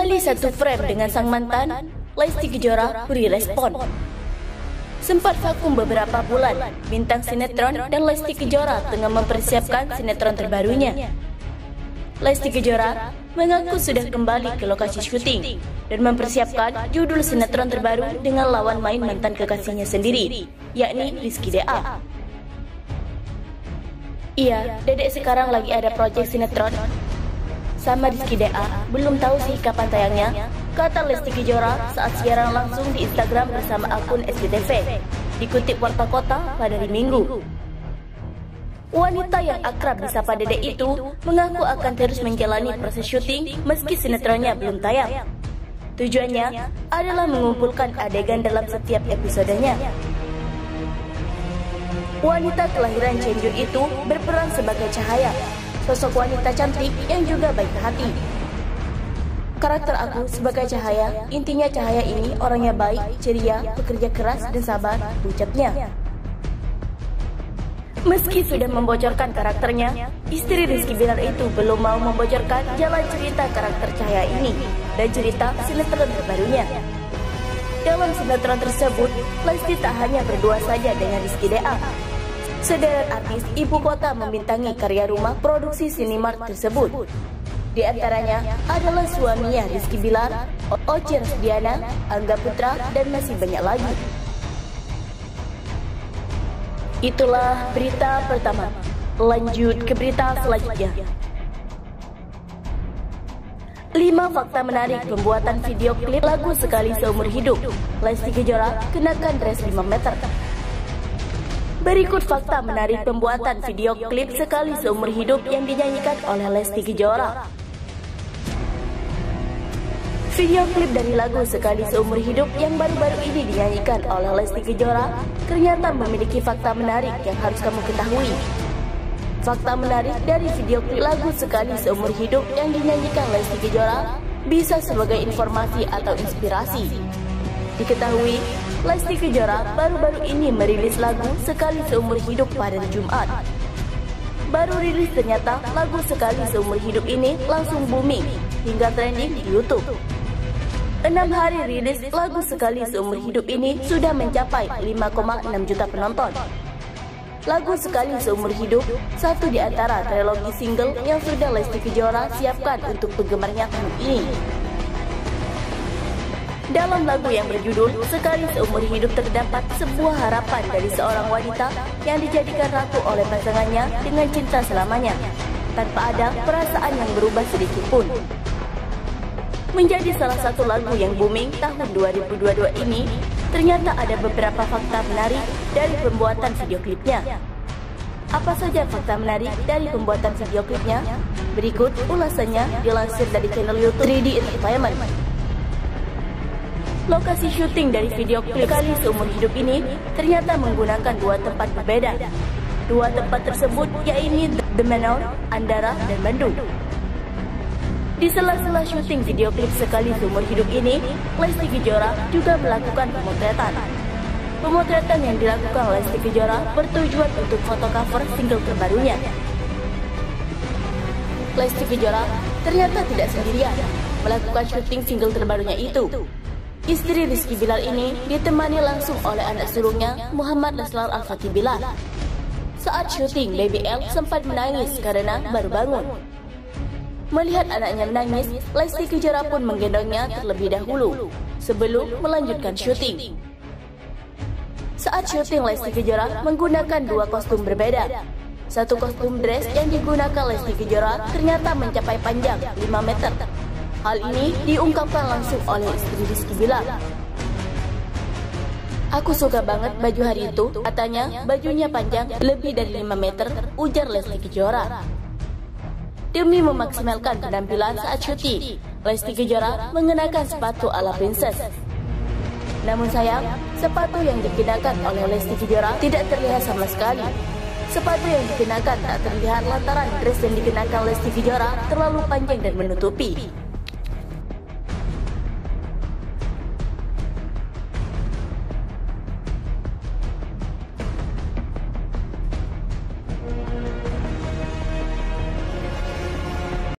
Kembali satu frame dengan sang mantan, Lesti Kejora beri respon. Sempat vakum beberapa bulan, bintang sinetron dan Lesti Kejora tengah mempersiapkan sinetron terbarunya. Lesti Kejora mengaku sudah kembali ke lokasi syuting dan mempersiapkan judul sinetron terbaru dengan lawan main mantan kekasihnya sendiri, yakni Rizky DA. Iya, Dedek sekarang lagi ada proyek sinetron sama Rizky DA, belum tahu sih kapan tayangnya, kata Lesti Kejora saat siaran langsung di Instagram bersama akun SCTV, dikutip Warta Kota pada hari Minggu. Wanita yang akrab disapa Dedek itu mengaku akan terus menjalani proses syuting meski sinetronnya belum tayang. Tujuannya adalah mengumpulkan adegan dalam setiap episodenya. Wanita kelahiran Cianjur itu berperan sebagai Cahaya, sosok wanita cantik yang juga baik hati. Karakter aku sebagai Cahaya, intinya Cahaya ini orangnya baik, ceria, pekerja keras dan sabar, ucapnya. Meski sudah membocorkan karakternya, istri Rizky Bilar itu belum mau membocorkan jalan cerita karakter Cahaya ini dan cerita sinetron terbarunya. Dalam sinetron tersebut, Lesti tak hanya berdua saja dengan Rizky DA. Sederet artis ibu kota membintangi karya rumah produksi Cinemark tersebut. Di antaranya adalah suaminya Rizky Bilar, Oce Rasdiana, Angga Putra, dan masih banyak lagi. Itulah berita pertama. Lanjut ke berita selanjutnya. 5 fakta menarik pembuatan video klip lagu Sekali Seumur Hidup. Lesti Kejora kenakan dress 5 meter. Berikut fakta menarik pembuatan video klip Sekali Seumur Hidup yang dinyanyikan oleh Lesti Kejora. Video klip dari lagu Sekali Seumur Hidup yang baru-baru ini dinyanyikan oleh Lesti Kejora ternyata memiliki fakta menarik yang harus kamu ketahui. Fakta menarik dari video klip lagu Sekali Seumur Hidup yang dinyanyikan Lesti Kejora bisa sebagai informasi atau inspirasi. Diketahui, Lesti Kejora baru-baru ini merilis lagu Sekali Seumur Hidup pada Jumat. Baru rilis ternyata lagu Sekali Seumur Hidup ini langsung booming hingga trending di YouTube. 6 hari rilis lagu Sekali Seumur Hidup ini sudah mencapai 5,6 juta penonton. Lagu Sekali Seumur Hidup satu di antara trilogi single yang sudah Lesti Kejora siapkan untuk penggemarnya tahun ini. Dalam lagu yang berjudul Sekali Seumur Hidup terdapat sebuah harapan dari seorang wanita yang dijadikan ratu oleh pasangannya dengan cinta selamanya, tanpa ada perasaan yang berubah sedikit pun. Menjadi salah satu lagu yang booming tahun 2022 ini, ternyata ada beberapa fakta menarik dari pembuatan video klipnya. Apa saja fakta menarik dari pembuatan video klipnya? Berikut ulasannya dilansir dari channel YouTube 3D Entertainment. Lokasi syuting dari video klip Sekali Seumur Hidup ini ternyata menggunakan 2 tempat berbeda. 2 tempat tersebut yaitu The Manor, Andara, dan Bandung. Di sela-sela syuting video klip Sekali Seumur Hidup ini, Lesti Kejora juga melakukan pemotretan. Pemotretan yang dilakukan Lesti Kejora bertujuan untuk foto cover single terbarunya. Lesti Kejora ternyata tidak sendirian melakukan syuting single terbarunya itu. Istri Rizky Bilar ini ditemani langsung oleh anak sulungnya Muhammad Leslar Al-Fatih Bilar. Saat syuting, Baby L sempat menangis karena baru bangun. Melihat anaknya menangis, Lesti Kejora pun menggendongnya terlebih dahulu sebelum melanjutkan syuting. Saat syuting, Lesti Kejora menggunakan 2 kostum berbeda. Satu kostum dress yang digunakan Lesti Kejora ternyata mencapai panjang 5 meter. Hal ini diungkapkan langsung oleh istri Rizky Bilar. Aku suka banget baju hari itu, katanya bajunya panjang lebih dari 5 meter, ujar Lesti Kejora. Demi memaksimalkan penampilan saat syuting, Lesti Kejora mengenakan sepatu ala princess. Namun sayang, sepatu yang dikenakan oleh Lesti Kejora tidak terlihat sama sekali. Sepatu yang dikenakan tak terlihat lantaran dress yang dikenakan Lesti Kejora terlalu panjang dan menutupi.